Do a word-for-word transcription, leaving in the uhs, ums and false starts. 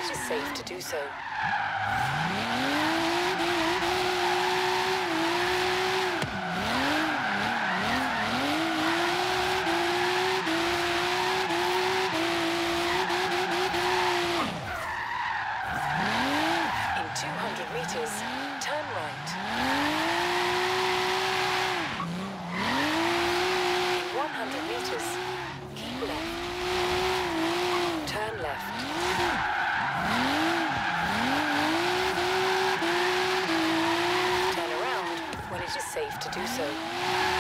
it is safe to do so. In two hundred meters, turn right. In one hundred meters, keep left. Turn left. Turn around when it is safe to do so.